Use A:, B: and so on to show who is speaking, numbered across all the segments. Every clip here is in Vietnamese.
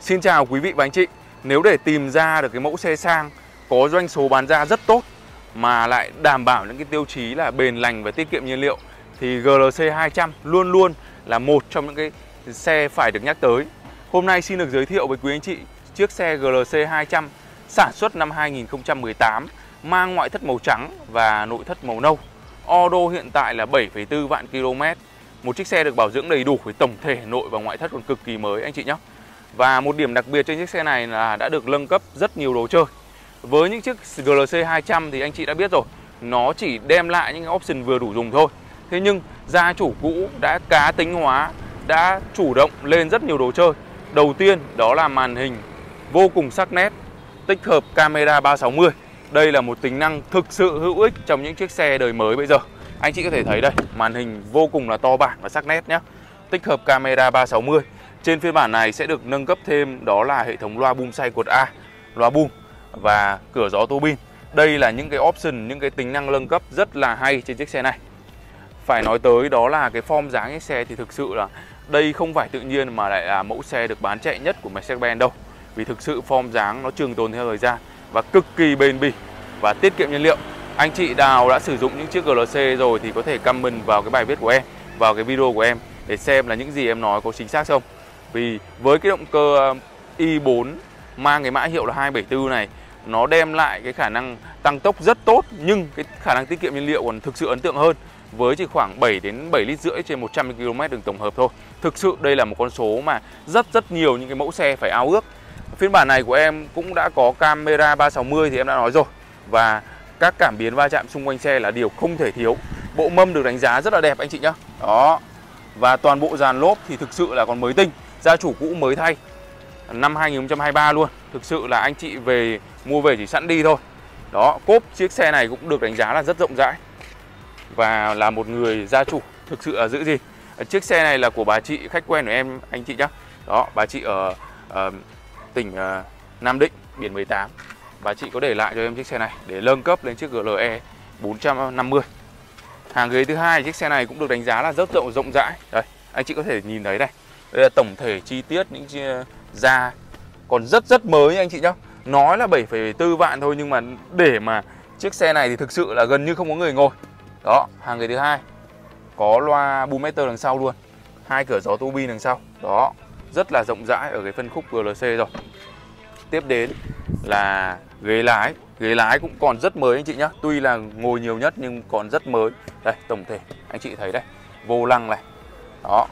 A: Xin chào quý vị và anh chị. Nếu để tìm ra được cái mẫu xe sang có doanh số bán ra rất tốt mà lại đảm bảo những cái tiêu chí là bền lành và tiết kiệm nhiên liệu thì GLC 200 luôn luôn là một trong những cái xe phải được nhắc tới. Hôm nay xin được giới thiệu với quý anh chị chiếc xe GLC 200 sản xuất năm 2018, mang ngoại thất màu trắng và nội thất màu nâu. Đô hiện tại là 7,4 vạn km. Một chiếc xe được bảo dưỡng đầy đủ với tổng thể nội và ngoại thất còn cực kỳ mới anh chị nhé. Và một điểm đặc biệt trên chiếc xe này là đã được nâng cấp rất nhiều đồ chơi. Với những chiếc GLC 200 thì anh chị đã biết rồi, nó chỉ đem lại những option vừa đủ dùng thôi. Thế nhưng gia chủ cũ đã cá tính hóa, đã chủ động lên rất nhiều đồ chơi. Đầu tiên đó là màn hình vô cùng sắc nét, tích hợp camera 360. Đây là một tính năng thực sự hữu ích trong những chiếc xe đời mới bây giờ. Anh chị có thể thấy đây, màn hình vô cùng là to bản và sắc nét nhé. Tích hợp camera 360. Trên phiên bản này sẽ được nâng cấp thêm đó là hệ thống loa boom xoay cột A, loa boom và cửa gió tua bin. Đây là những cái option, những cái tính năng nâng cấp rất là hay trên chiếc xe này. Phải nói tới đó là cái form dáng chiếc xe thì thực sự là đây không phải tự nhiên mà lại là mẫu xe được bán chạy nhất của Mercedes-Benz đâu. Vì thực sự form dáng nó trường tồn theo thời gian và cực kỳ bền bỉ và tiết kiệm nhiên liệu. Anh chị nào đã sử dụng những chiếc GLC rồi thì có thể comment vào cái bài viết của em, vào cái video của em để xem là những gì em nói có chính xác không. Vì với cái động cơ i4 mang cái mã hiệu là 274 này, nó đem lại cái khả năng tăng tốc rất tốt, nhưng cái khả năng tiết kiệm nhiên liệu còn thực sự ấn tượng hơn, với chỉ khoảng 7 đến 7,5 lít trên 100 km đường tổng hợp thôi. Thực sự đây là một con số mà rất nhiều những cái mẫu xe phải ao ước. Phiên bản này của em cũng đã có camera 360 thì em đã nói rồi, và các cảm biến va chạm xung quanh xe là điều không thể thiếu. Bộ mâm được đánh giá rất là đẹp anh chị nhá. Đó. Và toàn bộ dàn lốp thì thực sự là còn mới tinh, gia chủ cũ mới thay năm 2023 luôn. Thực sự là anh chị mua về chỉ sẵn đi thôi. Đó, cốp chiếc xe này cũng được đánh giá là rất rộng rãi và là một người gia chủ thực sự là giữ gìn. Chiếc xe này là của bà chị khách quen của em anh chị nhá. Đó, bà chị ở tỉnh Nam Định, biển 18. Bà chị có để lại cho em chiếc xe này để nâng cấp lên chiếc GLE 450. Hàng ghế thứ hai chiếc xe này cũng được đánh giá là rất rộng rãi. Đây, anh chị có thể nhìn thấy đây. Đây là tổng thể chi tiết những da còn rất mới anh chị nhá. Nói là 7,4 vạn thôi nhưng mà để mà chiếc xe này thì thực sự là gần như không có người ngồi. Đó, hàng ghế thứ hai có loa boom meter đằng sau luôn, hai cửa gió tua bin đằng sau. Đó, rất là rộng rãi ở cái phân khúc GLC rồi. Tiếp đến là ghế lái. Ghế lái cũng còn rất mới anh chị nhá. Tuy là ngồi nhiều nhất nhưng còn rất mới. Đây, tổng thể anh chị thấy đây, vô lăng này. Đó,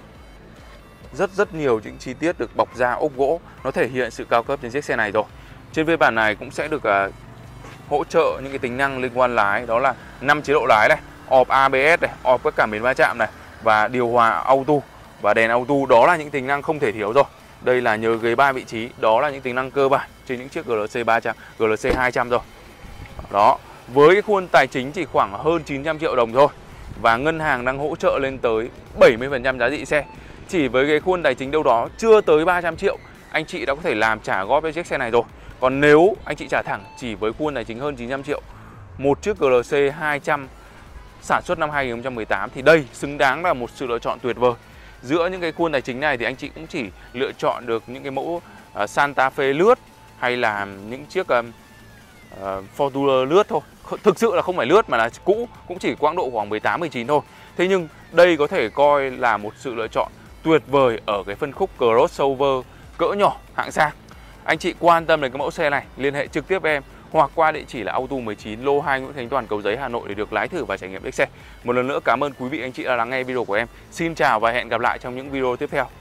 A: rất nhiều những chi tiết được bọc da ốp gỗ, nó thể hiện sự cao cấp trên chiếc xe này rồi. Trên phiên bản này cũng sẽ được hỗ trợ những cái tính năng liên quan lái, đó là 5 chế độ lái này, off ABS này, off các cảm biến va chạm này và điều hòa auto và đèn auto. Đó là những tính năng không thể thiếu rồi. Đây là nhớ ghế 3 vị trí, đó là những tính năng cơ bản trên những chiếc GLC 300, GLC 200 rồi. Đó, với cái khuôn tài chính chỉ khoảng hơn 900 triệu đồng thôi và ngân hàng đang hỗ trợ lên tới 70% giá trị xe. Chỉ với cái khuôn tài chính đâu đó chưa tới 300 triệu, anh chị đã có thể làm trả góp cho chiếc xe này rồi. Còn nếu anh chị trả thẳng chỉ với khuôn tài chính hơn 900 triệu, một chiếc GLC 200 sản xuất năm 2018 thì đây xứng đáng là một sự lựa chọn tuyệt vời. Giữa những cái khuôn tài chính này thì anh chị cũng chỉ lựa chọn được những cái mẫu Santa Fe lướt hay là những chiếc Fortuner lướt thôi. Thực sự là không phải lướt mà là cũ, cũng chỉ quãng độ khoảng 18-19 thôi. Thế nhưng đây có thể coi là một sự lựa chọn tuyệt vời ở cái phân khúc crossover cỡ nhỏ hạng sang. Anh chị quan tâm đến cái mẫu xe này, liên hệ trực tiếp em hoặc qua địa chỉ là Auto 19 lô 2 Nguyễn Khánh Toàn, Cầu Giấy, Hà Nội để được lái thử và trải nghiệm chiếc xe. Một lần nữa cảm ơn quý vị anh chị đã lắng nghe video của em. Xin chào và hẹn gặp lại trong những video tiếp theo.